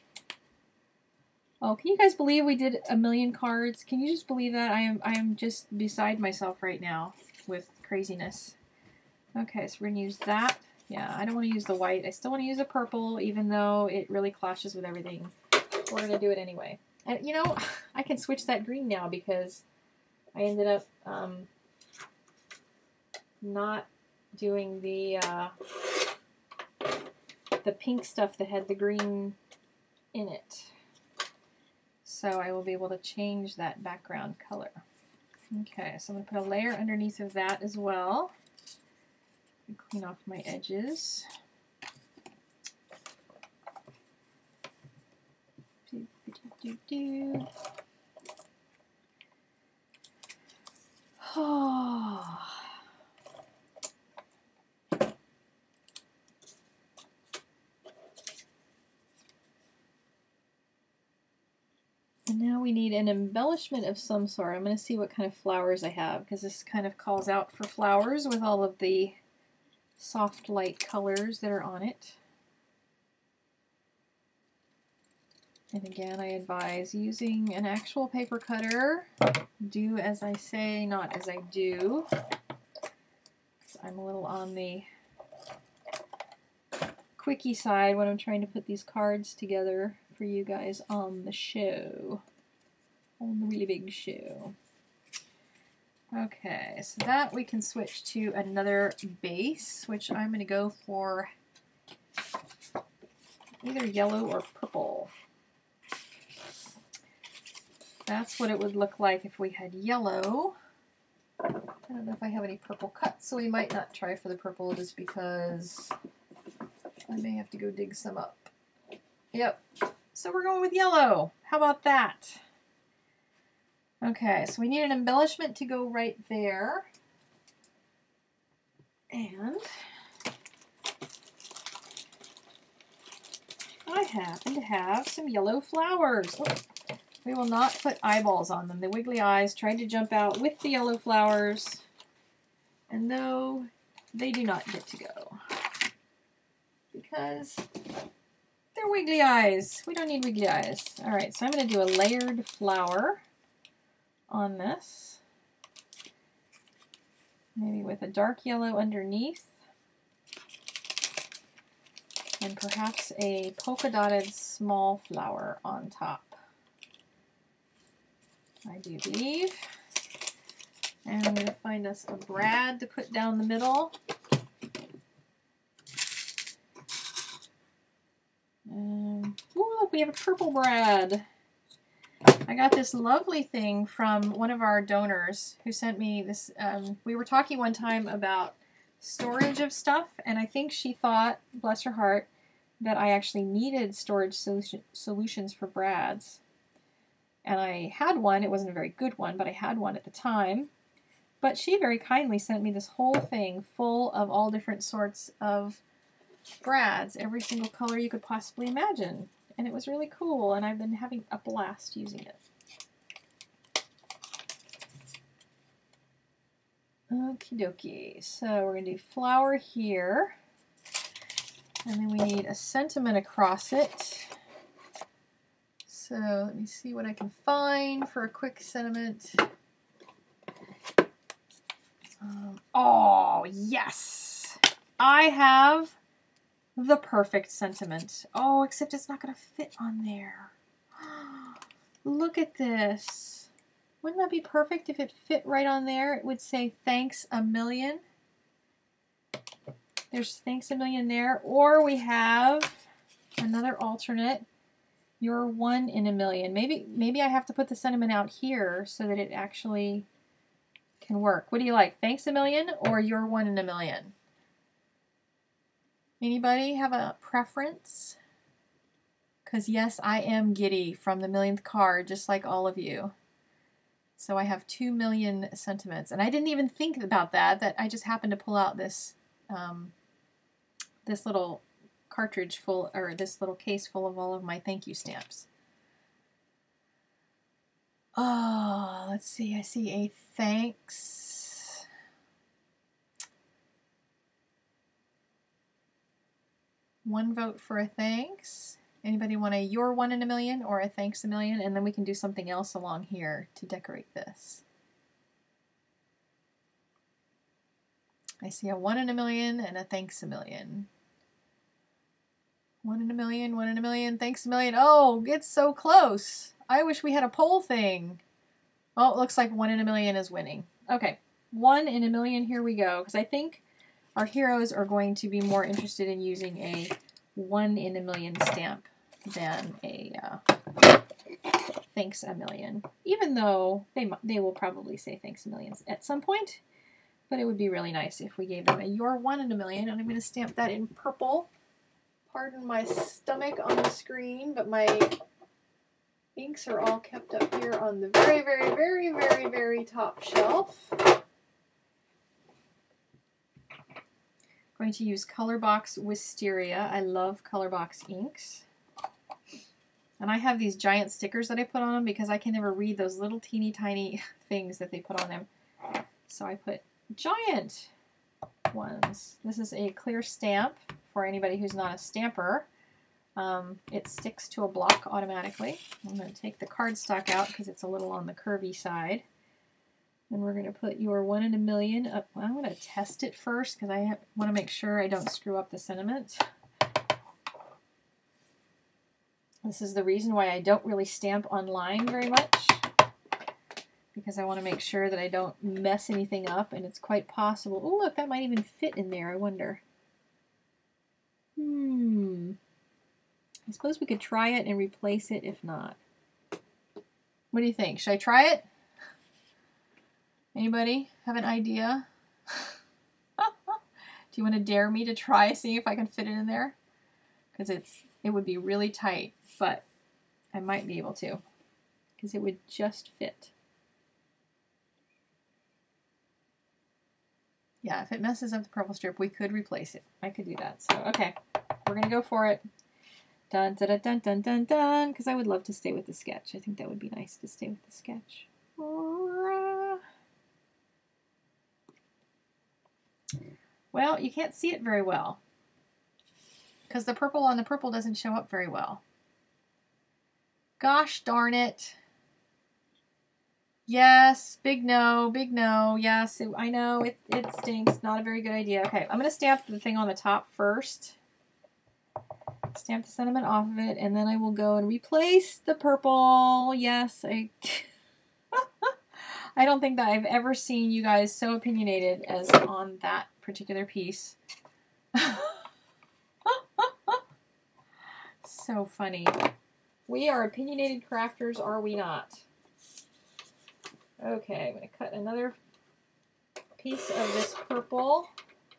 Oh, can you guys believe we did a million cards? Can you just believe that? I am I am just beside myself right now with craziness. Okay, so we're going to use that. Yeah, I don't want to use the white. I still want to use a purple, even though it really clashes with everything. We're going to do it anyway. And, you know, I can switch that green now because I ended up um, not doing the, uh, the pink stuff that had the green in it. So I will be able to change that background color. Okay, so I'm going to put a layer underneath of that as well. Clean off my edges. Do, do, do, do. Oh. And now we need an embellishment of some sort. I'm going to see what kind of flowers I have, because this kind of calls out for flowers with all of the soft light colors that are on it. And again, I advise using an actual paper cutter. Do as I say, not as I do. I'm a little on the quickie side when I'm trying to put these cards together for you guys on the show. On the really big show. Okay, so that we can switch to another base, which I'm going to go for either yellow or purple. That's what it would look like if we had yellow. I don't know if I have any purple cuts, so we might not try for the purple just because I may have to go dig some up. Yep, so we're going with yellow. How about that? Okay, so we need an embellishment to go right there. And I happen to have some yellow flowers. Oh, we will not put eyeballs on them. The wiggly eyes tried to jump out with the yellow flowers, and no, they do not get to go because they're wiggly eyes. We don't need wiggly eyes. All right, so I'm going to do a layered flower on this, maybe with a dark yellow underneath, and perhaps a polka dotted small flower on top. I do believe. And I'm going to find us a brad to put down the middle. Um, ooh, look, we have a purple brad. I got this lovely thing from one of our donors who sent me this. Um, we were talking one time about storage of stuff, and I think she thought, bless her heart, that I actually needed storage solution, solutions for brads. And I had one. It wasn't a very good one, but I had one at the time. But she very kindly sent me this whole thing full of all different sorts of brads, every single color you could possibly imagine. And it was really cool, and I've been having a blast using it. Okie dokie. So we're going to do flower here. And then we need a sentiment across it. So let me see what I can find for a quick sentiment. Um, oh, yes! I have the perfect sentiment. Oh, except it's not going to fit on there. Look at this. Wouldn't that be perfect if it fit right on there? It would say, thanks a million. There's thanks a million there. Or we have another alternate. You're one in a million. Maybe, maybe I have to put the sentiment out here so that it actually can work. What do you like? Thanks a million or you're one in a million? Anybody have a preference? Because yes, I am giddy from the millionth card, just like all of you. So I have two million sentiments. And I didn't even think about that, that I just happened to pull out this, um, this little cartridge full, or this little case full of all of my thank you stamps. Oh, let's see. I see a thanks. One vote for a thanks. Anybody want a you're one in a million or a thanks a million? And then we can do something else along here to decorate this. I see a one in a million and a thanks a million. One in a million, one in a million, thanks a million. Oh, it's so close. I wish we had a poll thing. Well, it looks like one in a million is winning. Okay, one in a million, here we go. Because I think our heroes are going to be more interested in using a one in a million stamp than a uh, thanks a million. Even though they, they will probably say thanks a million at some point. But it would be really nice if we gave them a you're one in a million. And I'm going to stamp that in purple. Pardon my stomach on the screen, but my inks are all kept up here on the very, very, very, very, very top shelf. I'm going to use Colorbox Wisteria. I love Colorbox inks. And I have these giant stickers that I put on them because I can never read those little teeny tiny things that they put on them. So I put giant ones. This is a clear stamp. For anybody who's not a stamper, um, it sticks to a block automatically. I'm going to take the cardstock out because it's a little on the curvy side. And we're going to put your one in a million up. Well, I'm going to test it first because I want to make sure I don't screw up the sentiment. This is the reason why I don't really stamp online very much. Because I want to make sure that I don't mess anything up, and it's quite possible. Oh, look, that might even fit in there, I wonder. Hmm. I suppose we could try it and replace it if not. What do you think? Should I try it? Anybody have an idea? Do you want to dare me to try, see if I can fit it in there? Because it's it would be really tight, but I might be able to. Because it would just fit. Yeah, if it messes up the purple strip, we could replace it. I could do that. So, okay, we're going to go for it. Dun, dun, dun, dun, dun, dun, dun, because I would love to stay with the sketch. I think that would be nice to stay with the sketch. Well, you can't see it very well because the purple on the purple doesn't show up very well. Gosh darn it. Yes, big no, big no. Yes, it, I know, it, it stinks. Not a very good idea. Okay, I'm going to stamp the thing on the top first. Stamp the sentiment off of it, and then I will go and replace the purple. Yes, I... I don't think that I've ever seen you guys so opinionated as on that particular piece. So funny. We are opinionated crafters, are we not? Okay, I'm going to cut another piece of this purple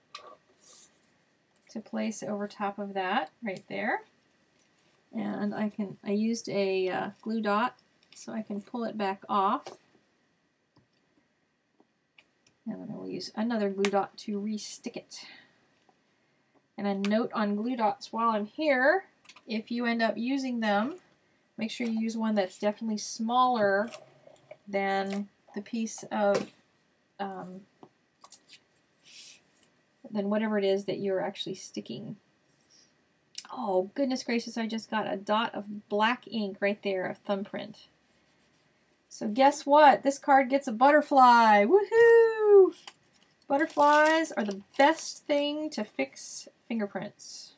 to place over top of that right there. And I can I used a uh, glue dot so I can pull it back off. And then I will use another glue dot to re-stick it. And a note on glue dots while I'm here, if you end up using them, make sure you use one that's definitely smaller than the piece of, um, than whatever it is that you're actually sticking. Oh, goodness gracious, I just got a dot of black ink right there, a thumbprint. So guess what? This card gets a butterfly. Woohoo! Butterflies are the best thing to fix fingerprints.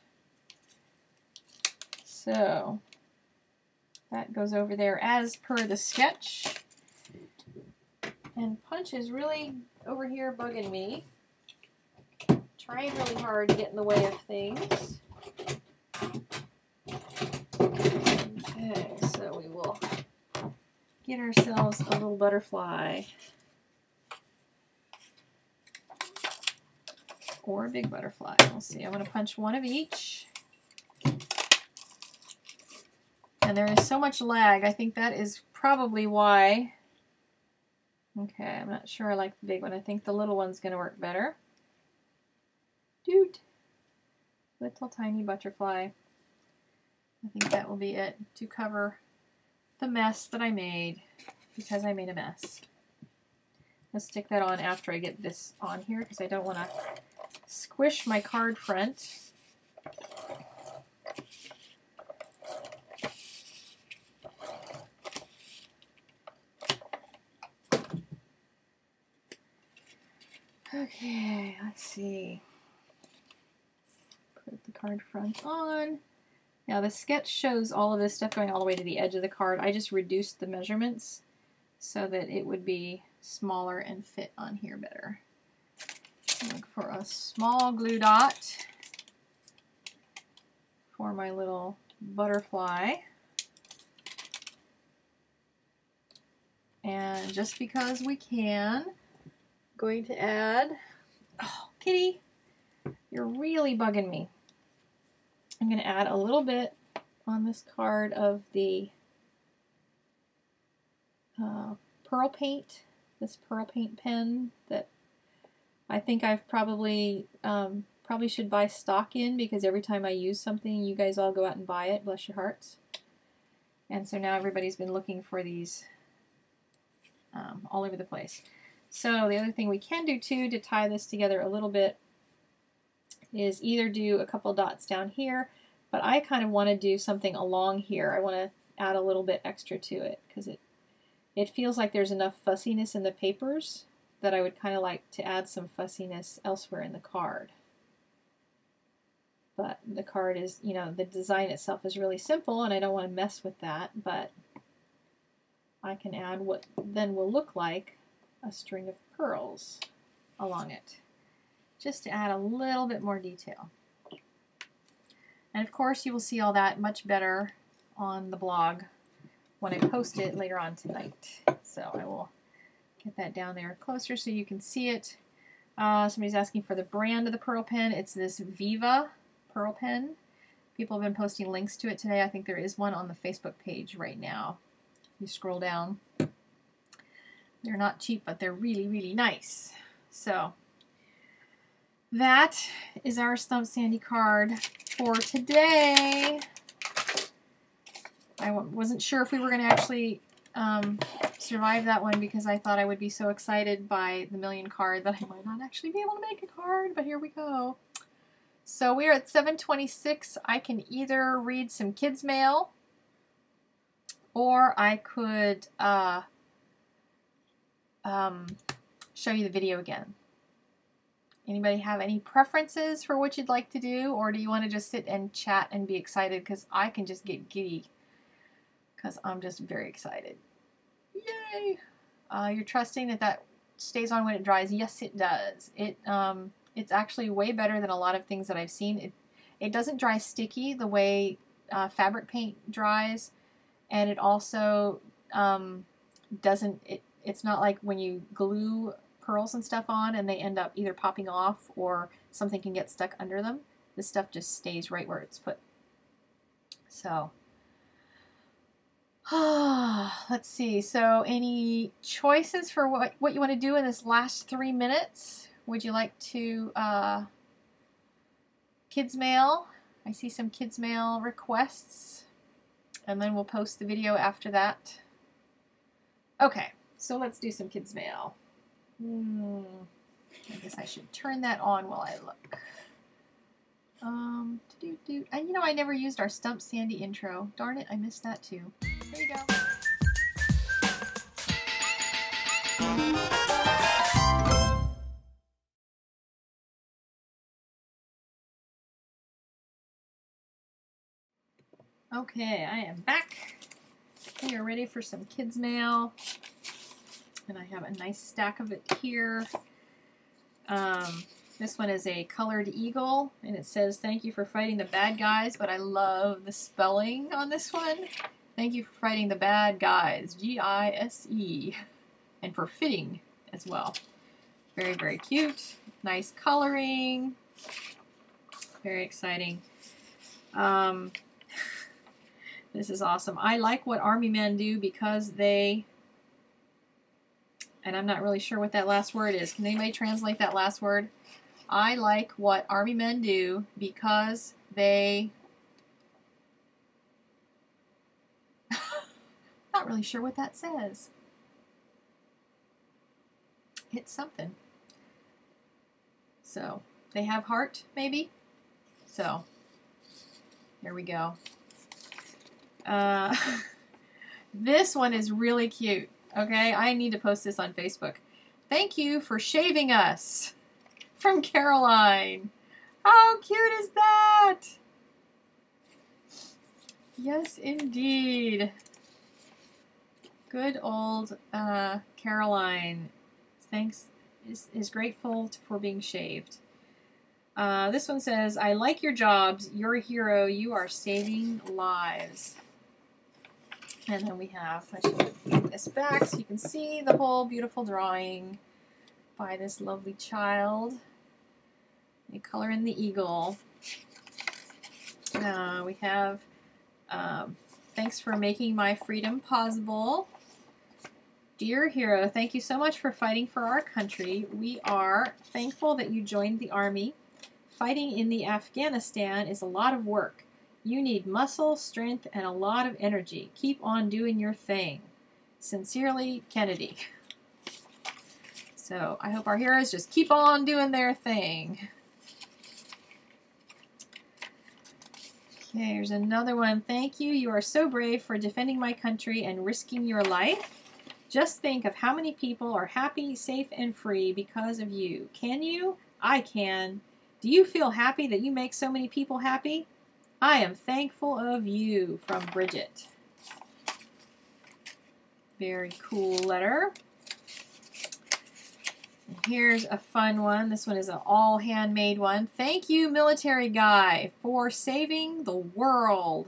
So that goes over there as per the sketch. And Punch is really over here bugging me. Trying really hard to get in the way of things. Okay, so we will get ourselves a little butterfly. Or a big butterfly. We'll see. I'm going to punch one of each. And there is so much lag. I think that is probably why. Okay, I'm not sure I like the big one. I think the little one's going to work better. Dude. Little tiny butterfly. I think that will be it to cover the mess that I made, because I made a mess. Let's stick that on after I get this on here, because I don't want to squish my card front. Okay, let's see. Put the card front on. Now the sketch shows all of this stuff going all the way to the edge of the card. I just reduced the measurements so that it would be smaller and fit on here better. Look for a small glue dot for my little butterfly. And just because we can, I'm going to add, oh, kitty, you're really bugging me. I'm going to add a little bit on this card of the uh, pearl paint, this pearl paint pen that I think I've probably um, probably should buy stock in, because every time I use something, you guys all go out and buy it, bless your hearts. And so now everybody's been looking for these um, all over the place. So the other thing we can do too to tie this together a little bit is either do a couple dots down here, but I kind of want to do something along here. I want to add a little bit extra to it, because it, it feels like there's enough fussiness in the papers that I would kind of like to add some fussiness elsewhere in the card. But the card is, you know, the design itself is really simple, and I don't want to mess with that, but I can add what then will look like a string of pearls along it, just to add a little bit more detail. And of course you will see all that much better on the blog when I post it later on tonight. So I will get that down there closer so you can see it. Uh, somebody's asking for the brand of the pearl pen. It's this Viva pearl pen. People have been posting links to it today. I think there is one on the Facebook page right now. If you scroll down. They're not cheap, but they're really, really nice. So that is our Stump Sandy card for today. I wasn't sure if we were going to actually um, survive that one, because I thought I would be so excited by the million card that I might not actually be able to make a card, but here we go. So we are at seven twenty-six. I can either read some kids' mail, or I could uh, um, show you the video again. Anybody have any preferences for what you'd like to do, or do you want to just sit and chat and be excited? Because I can just get giddy, because I'm just very excited. Yay! Uh, you're trusting that that stays on when it dries. Yes, it does. It um, it's actually way better than a lot of things that I've seen. It it doesn't dry sticky the way uh, fabric paint dries, and it also um, doesn't. It it's not like when you glue pearls and stuff on and they end up either popping off or something can get stuck under them. This stuff just stays right where it's put. So Let's see. So any choices for what, what you want to do in this last three minutes? Would you like to uh, kids mail? I see some kids mail requests. And then we'll post the video after that. Okay, so let's do some kids mail. Hmm, I guess I should turn that on while I look. Um, do do. And you know, I never used our Stump Sandy intro. Darn it, I missed that too. There you go. Okay, I am back. We are ready for some kids mail. And I have a nice stack of it here. Um, this one is a colored eagle, and it says, thank you for fighting the bad guys, but I love the spelling on this one. Thank you for fighting the bad guys, G I S E, and for fitting as well. Very, very cute. Nice coloring. Very exciting. Um, this is awesome. I like what Army men do because they... And I'm not really sure what that last word is. Can anybody translate that last word? I like what Army men do because they... Not really sure what that says. It's something. So, they have heart, maybe? So, here we go. Uh, this one is really cute. Okay, I need to post this on Facebook. Thank you for shaving us. From Caroline. How cute is that? Yes, indeed. Good old uh, Caroline. Thanks. Is, is grateful for being shaved. Uh, this one says, I like your jobs. You're a hero. You are saving lives. And then we have, I should move this back so you can see the whole beautiful drawing by this lovely child. They color in the eagle. Uh, we have, um, thanks for making my freedom possible. Dear hero, thank you so much for fighting for our country. We are thankful that you joined the Army. Fighting in the Afghanistan is a lot of work. You need muscle, strength, and a lot of energy. Keep on doing your thing. Sincerely, Kennedy. So I hope our heroes just keep on doing their thing. Okay, here's another one. Thank you. You are so brave for defending my country and risking your life. Just think of how many people are happy, safe, and free because of you. Can you? I can. Do you feel happy that you make so many people happy? I am thankful of you, from Bridget. Very cool letter. And here's a fun one. This one is an all handmade one. Thank you, military guy, for saving the world.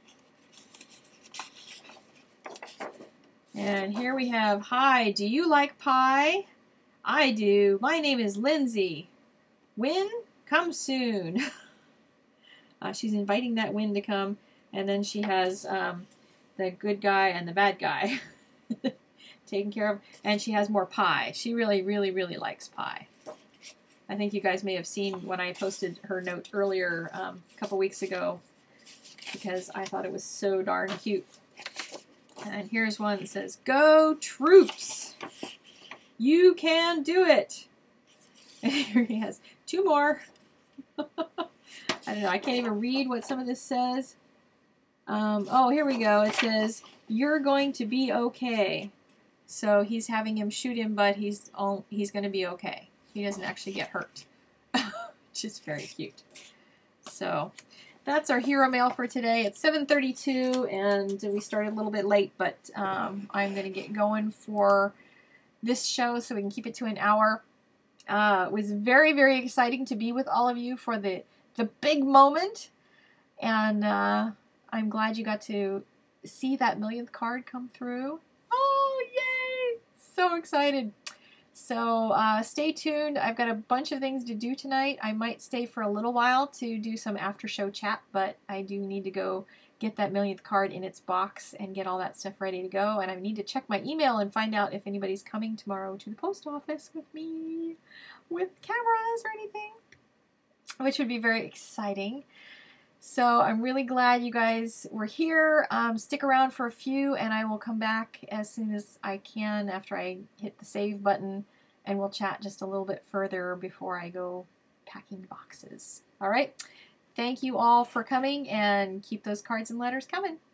And here we have, hi, do you like pie? I do. My name is Lindsay. When? Come soon. Uh, she's inviting that wind to come, and then she has um, the good guy and the bad guy taken care of, and she has more pie. She really, really, really likes pie. I think you guys may have seen when I posted her note earlier um, a couple weeks ago, because I thought it was so darn cute. And here's one that says, go troops! You can do it! And here he has two more. I don't know, I can't even read what some of this says. Um, oh, here we go. It says, you're going to be okay. So he's having him shoot him, but he's all, he's going to be okay. He doesn't actually get hurt. Which is very cute. So that's our hero mail for today. It's seven thirty-two, and we started a little bit late, but um, I'm going to get going for this show so we can keep it to an hour. Uh, it was very, very exciting to be with all of you for the the big moment, and uh, I'm glad you got to see that millionth card come through. Oh, yay! So excited. So uh, stay tuned. I've got a bunch of things to do tonight. I might stay for a little while to do some after show chat, but I do need to go get that millionth card in its box and get all that stuff ready to go. And I need to check my email and find out if anybody's coming tomorrow to the post office with me with cameras or anything, which would be very exciting. So I'm really glad you guys were here. Um, stick around for a few and I will come back as soon as I can after I hit the save button, and we'll chat just a little bit further before I go packing boxes. All right. Thank you all for coming, and keep those cards and letters coming.